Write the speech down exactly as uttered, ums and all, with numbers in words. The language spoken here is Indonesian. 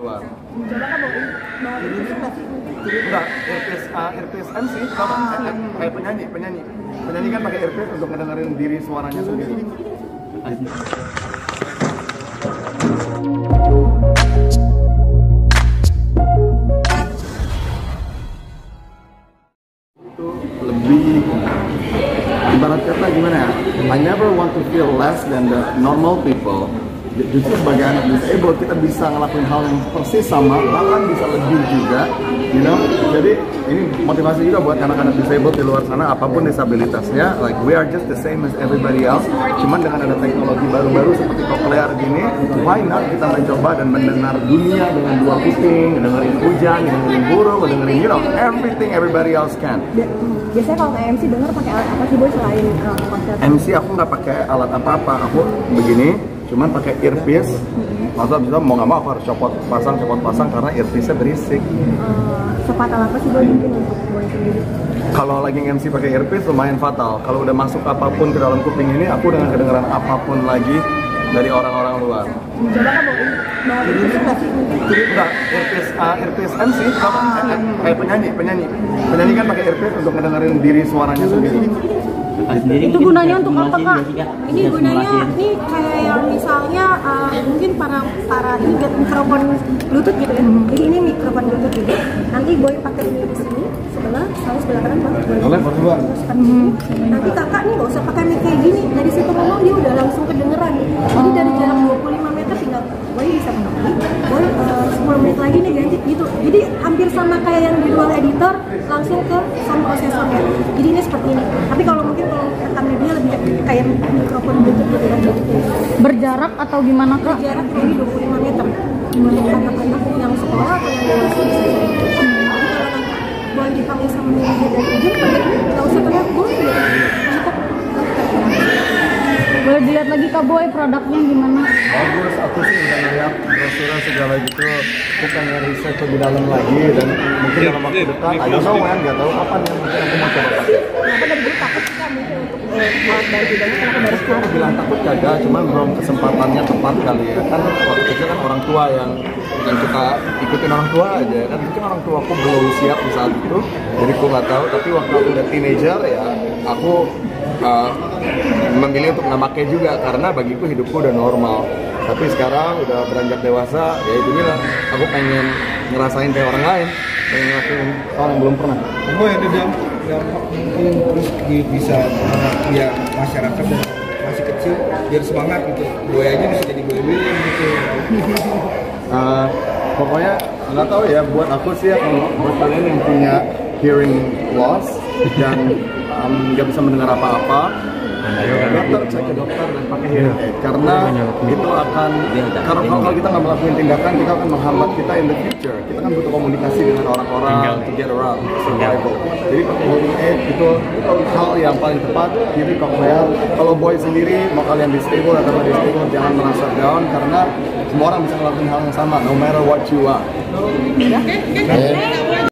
Luar. Coba kan bawa bawa earpiece nggak sih? Enggak, earpiece, uh, earpiece M C, sama eh, kayak penyanyi, penyanyi. Penyanyi kan pakai earpiece untuk ngedengerin diri suaranya sendiri. Itu lebih ibarat kata gimana ya? I never want to feel less than the normal people. Justru sebagai anak disabled kita bisa ngelakuin hal yang persis sama, bahkan bisa lebih juga, you know. Jadi ini motivasi juga buat anak-anak disabled di luar sana, apapun disabilitasnya. Like we are just the same as everybody else. Cuman dengan ada teknologi baru-baru seperti cochlear gini, why not kita mencoba dan mendengar dunia dengan dua kuping, dengerin hujan, dengerin burung, dengerin you know everything everybody else can. Biasanya kalau kayak M C denger pakai alat apa sih boy selain uh, cochlear? M C aku nggak pakai alat apa-apa, aku begini. Cuman pakai earpiece, masa bisa mau nggak mau aku harus copot pasang copot pasang karena earpiece-nya berisik. Uh, sefatal apa sih boy mungkin untuk boy sendiri? Kalau lagi nge-M C pakai earpiece lumayan fatal. Kalau udah masuk apapun ke dalam kuping ini, aku dengan kedengeran apapun lagi dari orang-orang luar. Coba kan bawa bawa earpiece nggak sih? Enggak, earpiece, uh, earpiece M C, sama eh, kayak penyanyi, penyanyi. Penyanyi kan pakai earpiece untuk ngedengerin diri suaranya sendiri. Itu gunanya untuk apa kak? Ini gunanya ini kayak yang misalnya uh, mungkin para para ingat mikrofon bluetooth gitu ya. Jadi ini mikrofon bluetooth gitu. Nanti boy pakai ini di sini sebelah, sama sebelah kanan bang. Boleh berdua. Nanti kakak nih nggak usah pakai mic kayak gini. Dari situ ngomong dia udah langsung kedengeran. Jadi dari jarak dua puluh lima meter tinggal boy bisa menang. Boy uh, sepuluh menit lagi nih ganti gitu. Jadi hampir sama kayak yang di dual editor langsung ke sound processor-nya. Jadi ini seperti ini. Tapi kalau mungkin kalau rekamnya dia lebih kayak mikrofon bluetooth gitu kan. Berjarak atau gimana kak? Berjarak kurang lebih dua puluh lima meter. Untuk anak-anak yang sekolah atau yang dewasa bisa jadi. Jadi kalau nanti boy dipanggil sama manajer dari ujung, nggak usah teriak boy gitu. Cukup. Boleh dilihat lagi kak boy produknya gimana? Bagus, aku sih udah ngeliat brosur segala gitu. Aku pengen riset lebih dalam lagi dan mungkin dalam waktu dekat, I don't know when, nggak tahu kapan ya mungkin aku mau coba pakai. Kenapa dari dulu takut sih kak mungkin untuk alat baru bidangnya kenapa baru Aku mau bilang takut kagak, cuman belum kesempatannya tepat kali ya. Kan waktu kecil kan orang tua yang yang kita ikutin orang tua aja kan, mungkin orang tua aku belum siap di saat itu, jadi aku nggak tahu. Tapi waktu aku udah teenager ya, aku uh, memilih untuk nggak pakai juga karena bagiku hidupku udah normal. Tapi sekarang udah beranjak dewasa, ya itu bilang aku pengen ngerasain kayak orang lain, pengen ngelakuin hal yang belum pernah. Kamu yang ada dampak mungkin terus bisa ya masyarakat dan masih kecil biar semangat gitu. Boy aja bisa jadi boy William gitu. Uh, pokoknya nggak tahu ya, buat aku sih ya, kalau buat kalian yang punya hearing loss dan nggak um, bisa mendengar apa-apa, dokter cek ke dokter dan pakai hearing aid karena itu akan karena kalau kita nggak melakukan tindakan kita akan menghambat kita in the future. Kita kan butuh komunikasi dengan orang-orang to get around survival. Jadi pakai hearing aid itu itu hal yang paling tepat. Jadi cochlear. Kalau boy sendiri mau kalian disable atau tidak disable jangan merasa down karena semua orang bisa melakukan hal yang sama no matter what you are.